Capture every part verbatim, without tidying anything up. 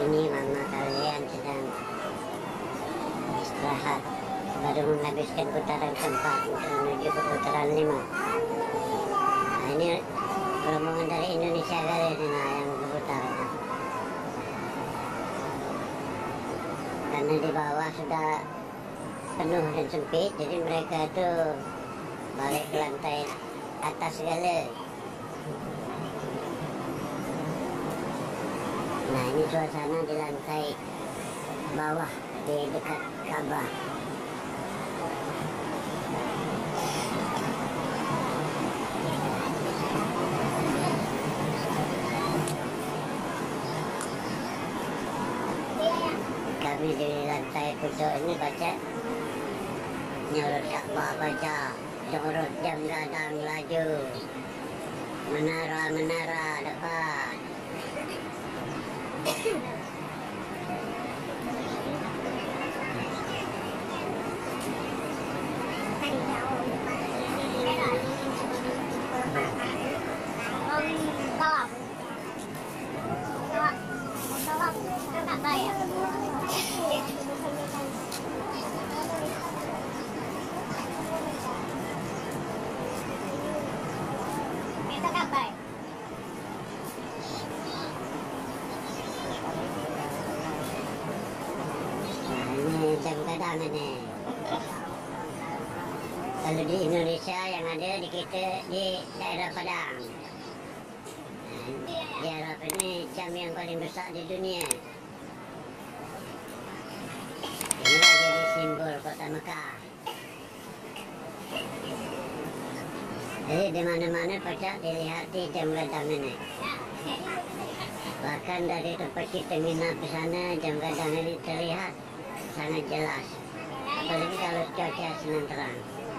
Ini mama kalian sedang istirahat baru menghabiskan putaran keempat untuk menuju ke putaran lima. Nah, ini rombongan dari Indonesia kalian nah, yang berputar. Karena di bawah sudah penuh dan sempit, jadi mereka itu balik ke lantai atas segala. Nah, ini suasana di lantai bawah di dekat Ka'bah. Kami di lantai pucuk ini baca nyorot Ka'bah, baca nyorot jam gadang laju, menara-menara depan. Jam gadang ini. Kalau di Indonesia yang ada di kita di daerah Padang. Di Arab ini jam yang paling besar di dunia. Inilah jadi simbol kota Mekah. Jadi di mana-mana pacak dilihat di jam gadang ini. Bahkan dari tempat kita minat di sana jam gadang ini terlihat sangat jelas, apalagi kalau cuaca senang terang.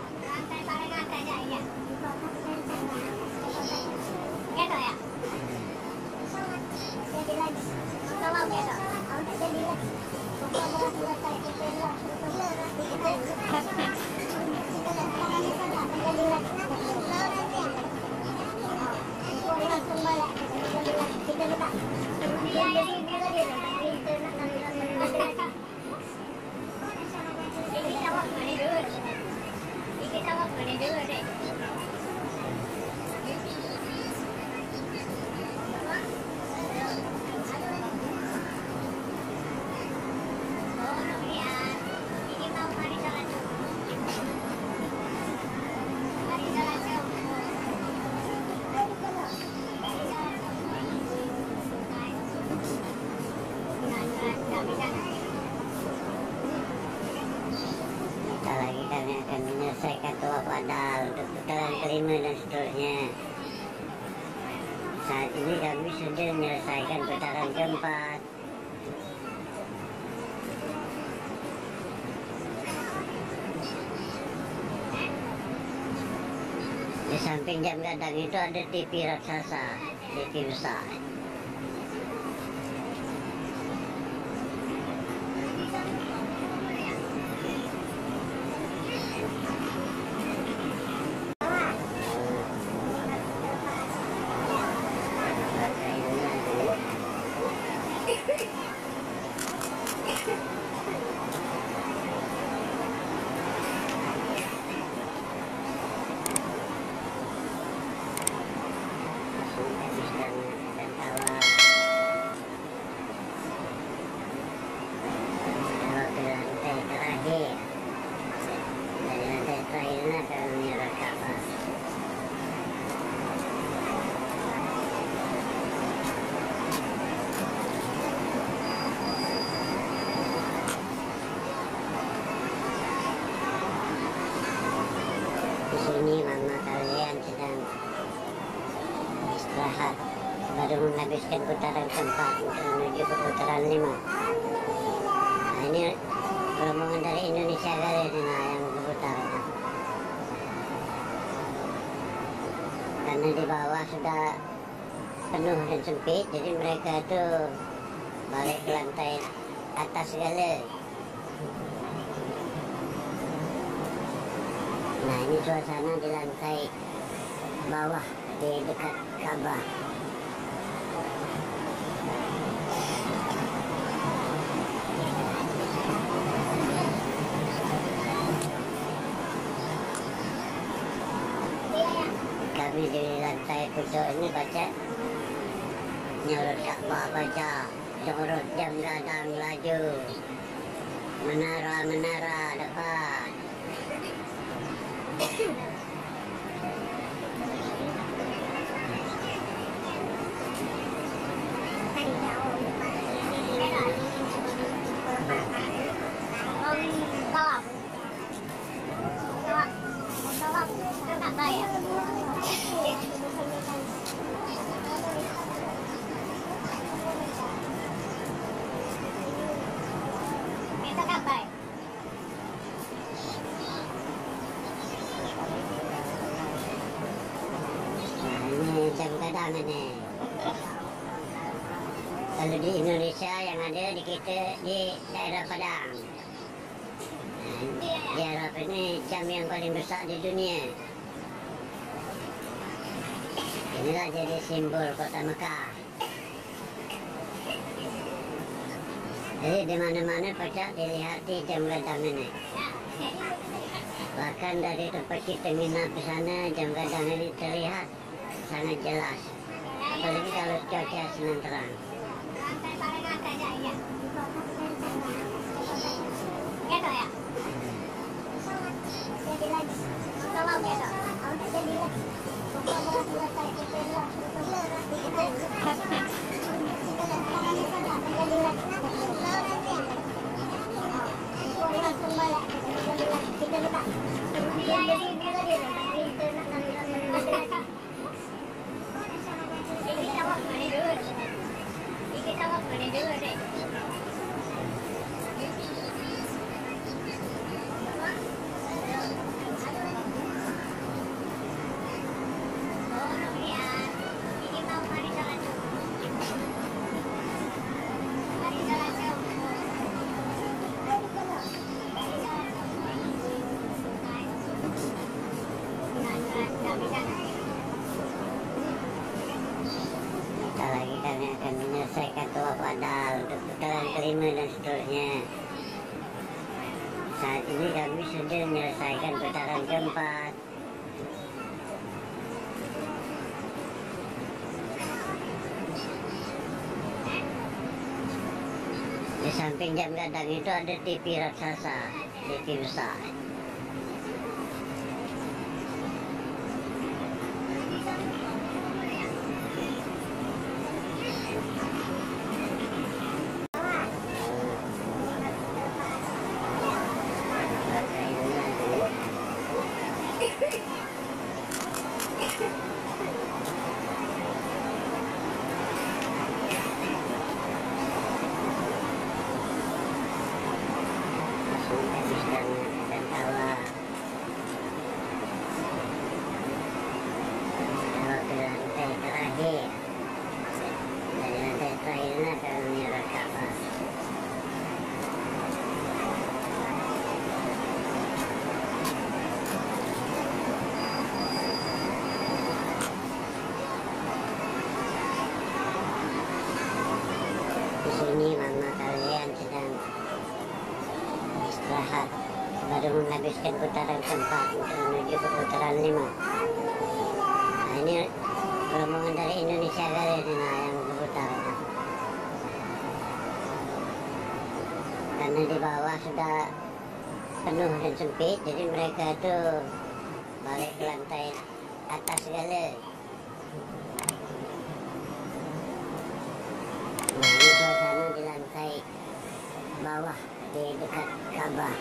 Lagi kami akan menyelesaikan tawaf badal untuk putaran kelima dan seterusnya. Saat ini kami sudah menyelesaikan putaran keempat. Di samping jam gadang itu ada T V raksasa, T V besar. Ini mama kalian sedang istirahat baru menghabiskan putaran keempat untuk menuju ke putaran lima. Nah, ini rombongan dari Indonesia kalian nah, yang berputar. Karena di bawah sudah penuh dan sempit, jadi mereka itu balik ke lantai atas segala. Nah, ini suasana di lantai bawah di dekat Ka'bah. kami di lantai pucuk ini baca nyorot Ka'bah, baca nyorot jam gadang laju, menara-menara depan. Jam gadang ini. Kalau di Indonesia yang ada di kita di daerah Padang. Di Arab ini jam yang paling besar di dunia. Inilah jadi simbol kota Mekah. Jadi di mana-mana pacak dilihat di jam gadang ini. Bahkan dari tempat kita nginap di sana jam gadang ini terlihat sangat jelas, apalagi kalau cuaca senang terang. Lagi kami akan menyelesaikan tawaf badal untuk putaran kelima dan seterusnya. Saat ini kami sudah menyelesaikan putaran keempat. Di samping jam gadang itu ada T V raksasa, T V besar. Ini mama kalian sedang istirahat baru menghabiskan putaran keempat untuk menuju ke putaran lima. Nah, ini rombongan dari Indonesia kali ini nah, yang berputar. Karena di bawah sudah penuh dan sempit, jadi mereka itu balik ke lantai atas segala. Nah, ini suasana di lantai bawah di dekat Ka'bah.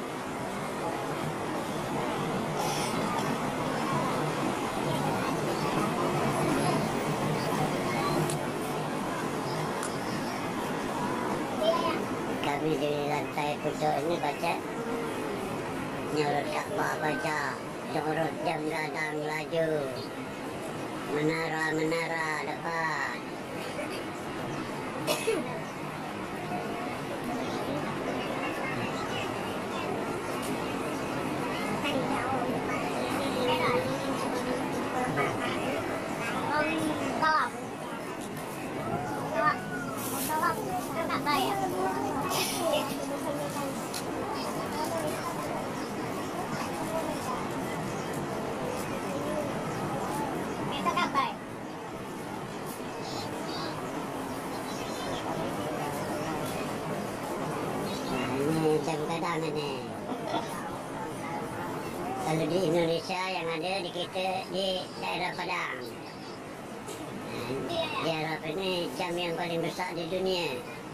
Kami di lantai pucuk ini baca nyorot Ka'bah, baca nyorot jam gadang laju, menara-menara depan. Padang ini. Kalau di Indonesia yang ada di kita di daerah Padang. Di Arab ini jam yang paling besar di dunia.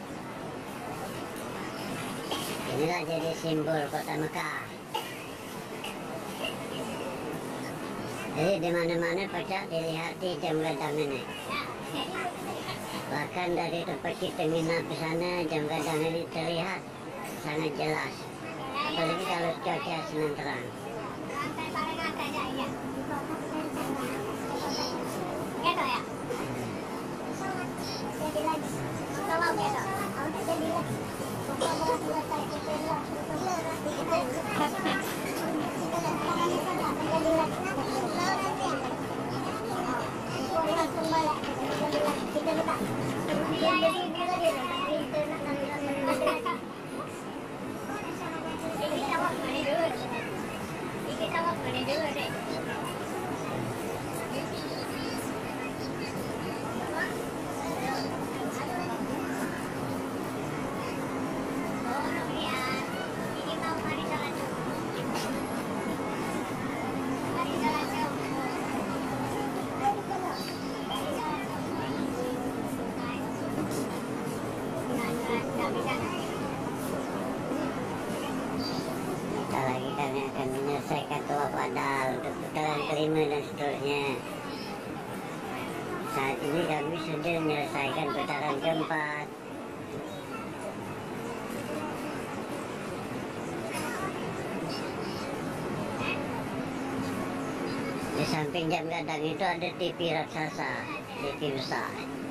Inilah jadi simbol kota Mekah. Jadi di mana-mana pacak dilihat di jam gadang ini. Bahkan dari tempat kita minat di sana, jam gadang ini terlihat sangat jelas. Apalagi kalau cuaca senang terang. Lagi kami akan menyelesaikan tawaf wada untuk putaran kelima dan seterusnya. Saat ini kami sudah menyelesaikan putaran keempat. Di samping jam gadang itu ada T V raksasa, T V besar.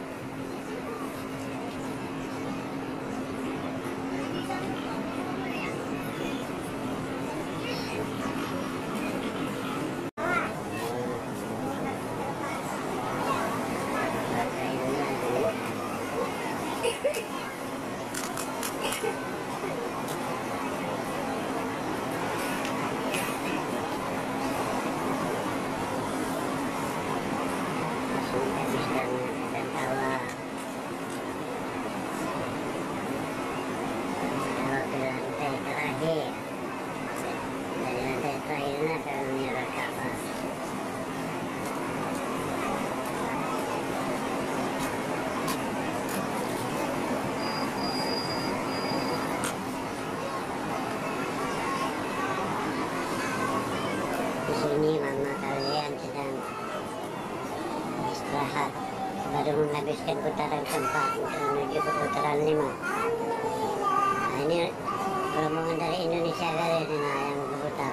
Ini mama kalian sedang istirahat baru menghabiskan putaran keempat untuk menuju ke putaran lima. Nah, ini rombongan dari Indonesia kalian nah, yang berputar.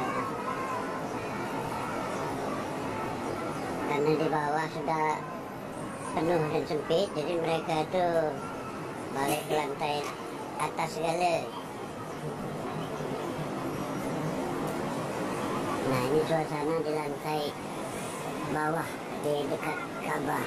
Karena di bawah sudah penuh dan sempit, jadi mereka itu balik ke lantai atas segala. Nah, ini suasana di lantai bawah di dekat Ka'bah.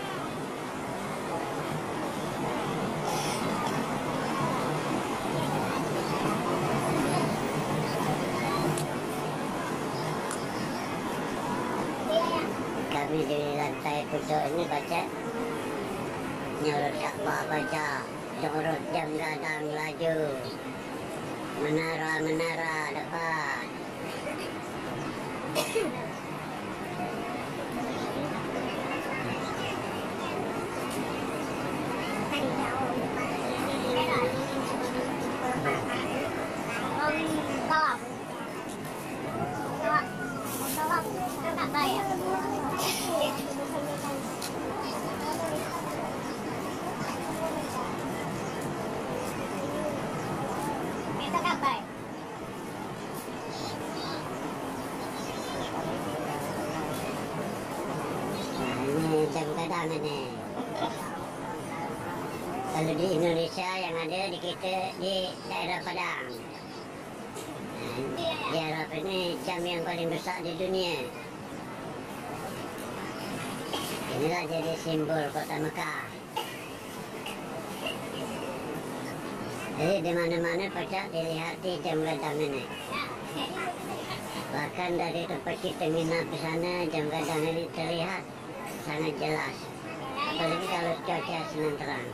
Kami di lantai pucuk ini baca nyorot Ka'bah, baca nyorot jam gadang laju, menara-menara depan. Jam gadang ini. Kalau di Indonesia yang ada di kita di daerah Padang. Di Arab ini jam yang paling besar di dunia. Inilah jadi simbol kota Mekah. Jadi di mana-mana pacak dilihat di jam gadang ini. Bahkan dari tempat kita minat di sana, jam gadang ini terlihat sangat jelas. Apalagi kalau cuaca senang terang.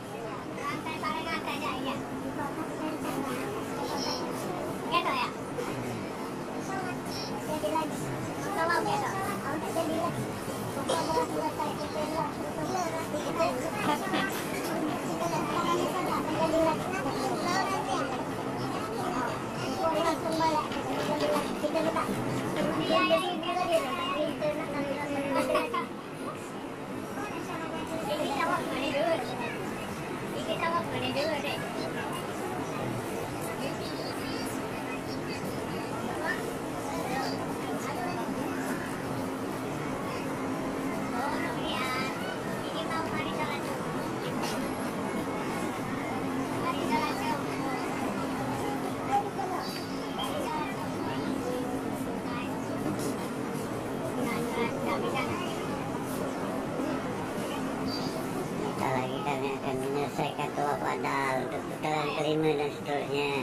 Sebentar lagi kami akan menyelesaikan tawaf wada untuk putaran kelima dan seterusnya.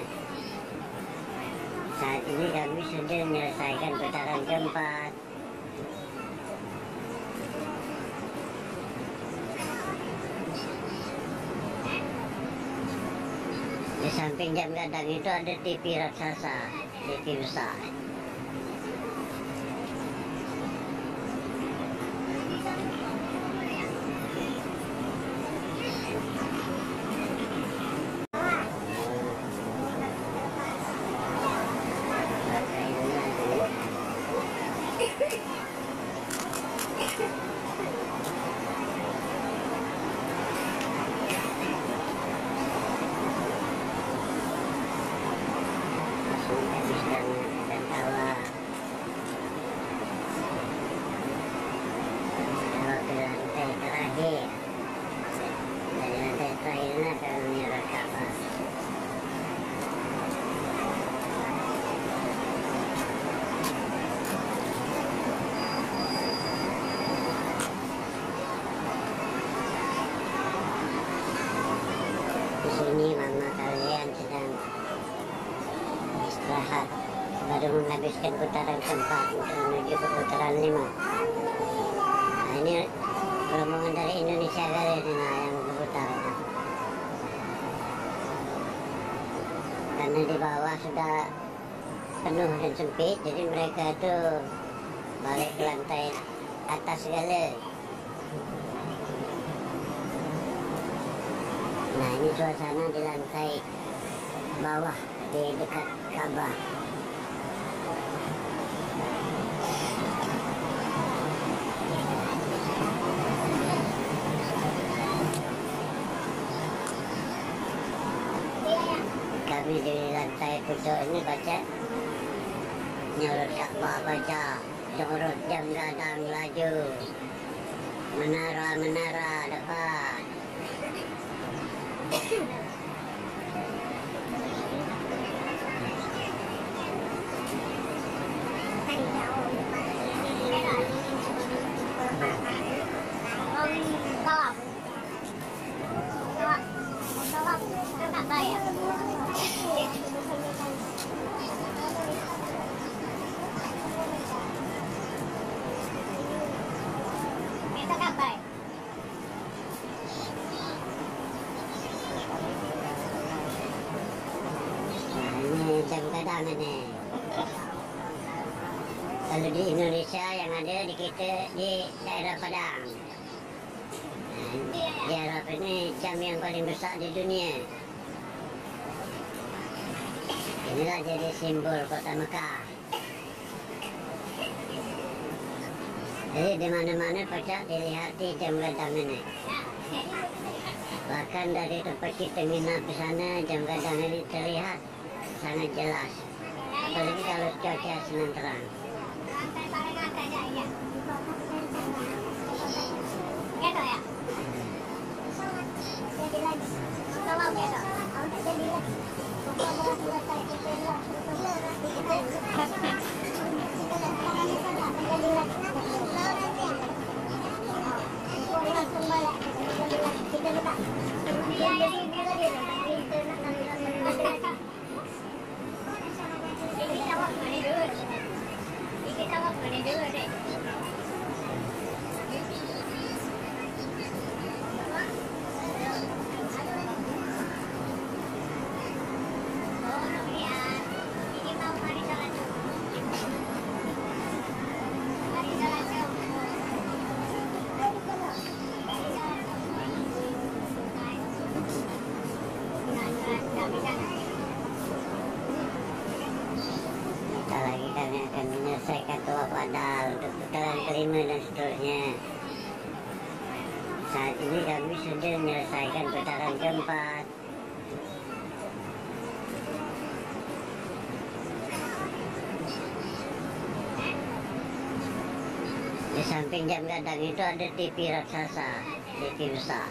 Saat ini kami sudah menyelesaikan putaran keempat. Di samping jam gadang itu ada T V raksasa, T V besar. Di sini mama kalian sedang istirahat, baru menghabiskan putaran keempat untuk menuju ke putaran lima. Nah, ini rombongan dari Indonesia Galer yang berputar. Karena di bawah sudah penuh dan sempit, jadi mereka itu balik ke lantai atas Galer. Nah, ini suasana di lantai bawah di dekat Ka'bah. Kami di lantai pucuk ini baca nyorot Ka'bah, baca nyorot jam gadang laju, menara-menara depan. Jam gadang ini. Kalau di Indonesia yang ada di kita di daerah Padang. Di Arab ini jam yang paling besar di dunia. Inilah jadi simbol kota Mekah. Jadi di mana-mana pacak dilihat di jam gadang ini. Bahkan dari tempat kita nginap di sana, jam gadang ini terlihat sangat jelas, apalagi kalau cuaca senang terang. Saat ini kami sudah menyelesaikan putaran keempat. Di samping jam gadang itu ada T V raksasa, T V besar.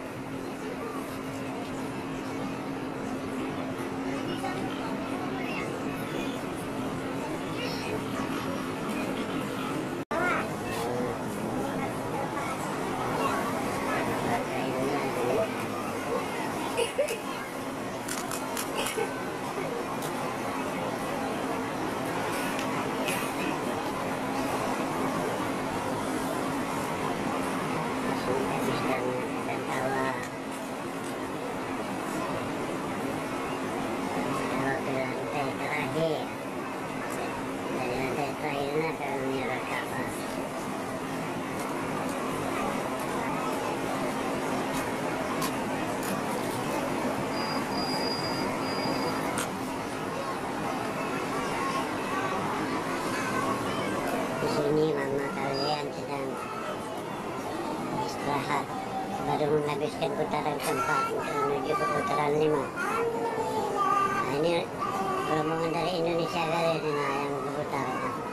Di sini mama kalian sedang istirahat, baru menghabiskan putaran keempat untuk menuju ke putaran lima. Nah, ini rombongan dari Indonesia kali ini nah, yang berputar.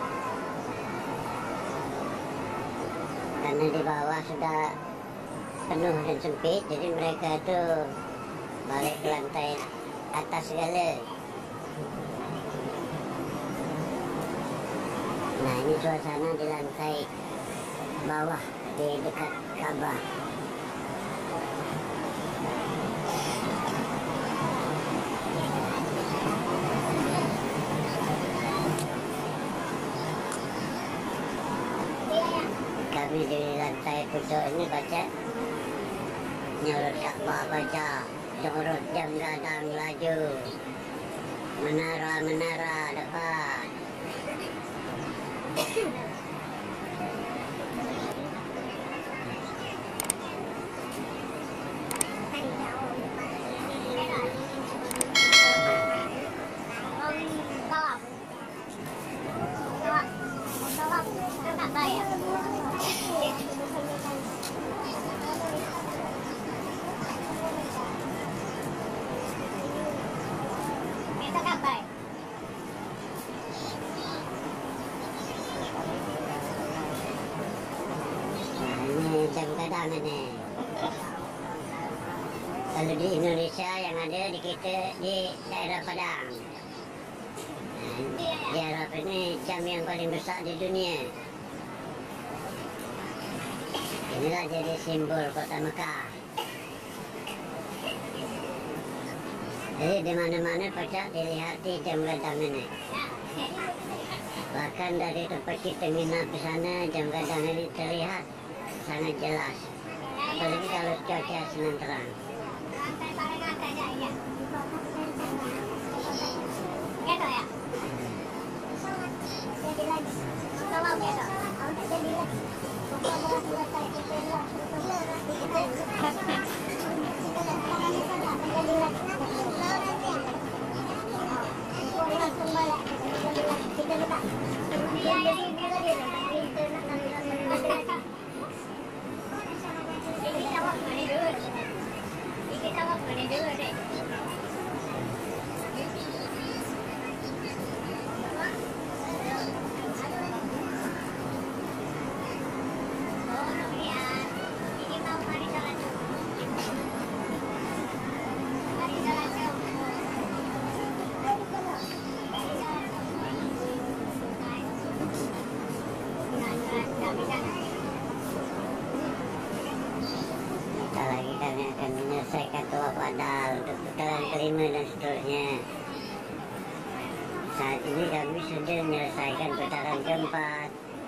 Karena di bawah sudah penuh dan sempit, jadi mereka itu balik ke lantai atas segala. Nah, ini suasana di lantai bawah di dekat Ka'bah. Kami di lantai pucuk ini baca nyorot Ka'bah, baca nyorot jam gadang laju, menara-menara depan. Jam gadang ini. Kalau di Indonesia yang ada di kita di daerah Padang. Di Arab ini jam yang paling besar di dunia. Inilah jadi simbol kota Mekah. Jadi di mana-mana pacak dilihat di jam gadang ini. Bahkan dari tempat kita nginap di sana jam gadang ini terlihat sangat jelas, apalagi kalau cuaca senang terang. Lagi kami akan menyelesaikan tawaf wada untuk putaran kelima dan seterusnya. Saat ini kami sudah menyelesaikan putaran keempat.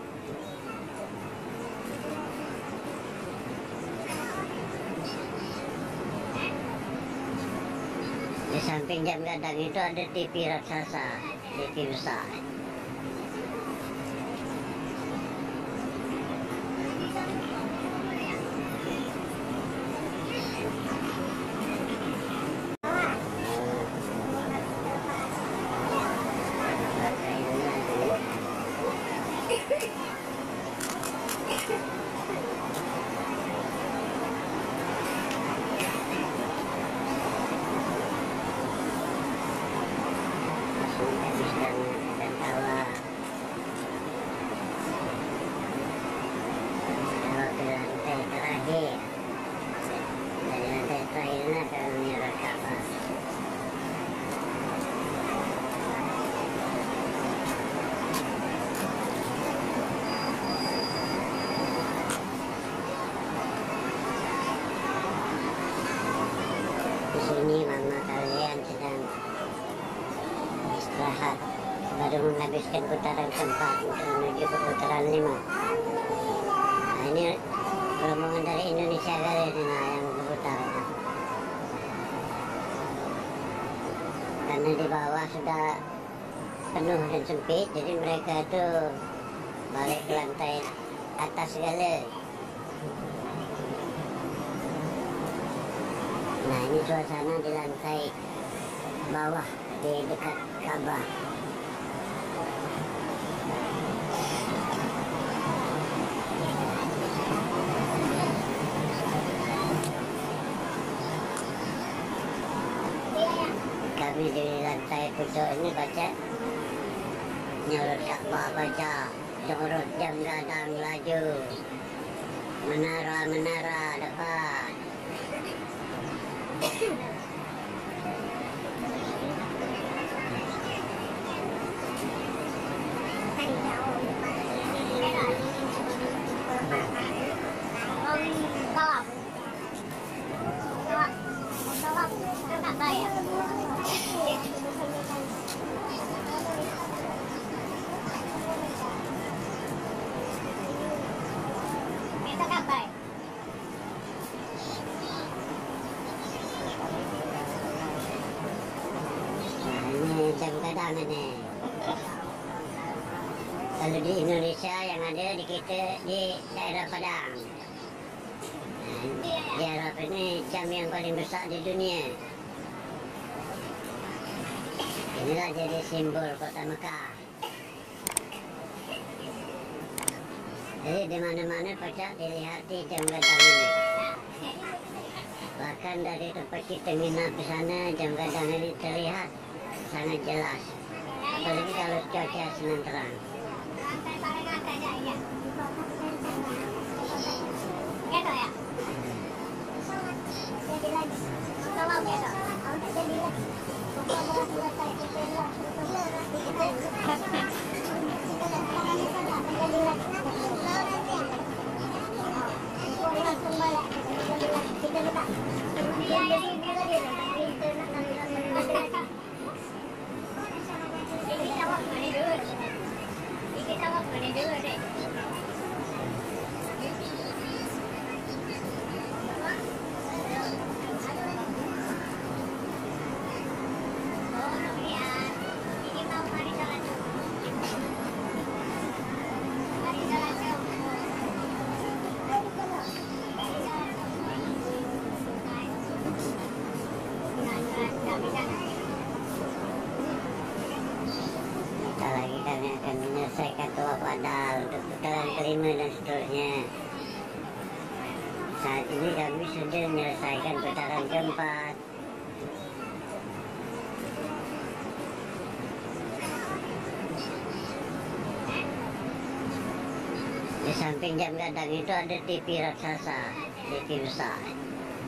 Di samping jam gadang itu ada T V raksasa, T V besar. meneruskan putaran keempat untuk menuju ke putaran lima. Nah, ini rombongan dari Indonesia kali ini nah, yang ke putaran. Karena di bawah sudah penuh dan sempit, jadi mereka itu balik ke lantai atas segala. Nah, ini suasana di lantai bawah di dekat Ka'bah. Kami di lantai pucuk ini baca nyorot Ka'bah, baca nyorot jam gadang laju, menara-menara depan. Jam gadang ini. Kalau di Indonesia yang ada di kita di daerah Padang. Di Arab ini jam yang paling besar di dunia. Inilah jadi simbol kota Mekah. Jadi di mana-mana pacak dilihat di jam gadang ini. Bahkan dari tempat kita minat di sana jam gadang ini terlihat sangat jelas, apalagi kalau cuaca senang terang. Lagi kami akan menyelesaikan tawaf wada untuk putaran kelima dan seterusnya. Saat ini kami sudah menyelesaikan putaran keempat. Di samping jam gadang itu ada T V raksasa, T V besar.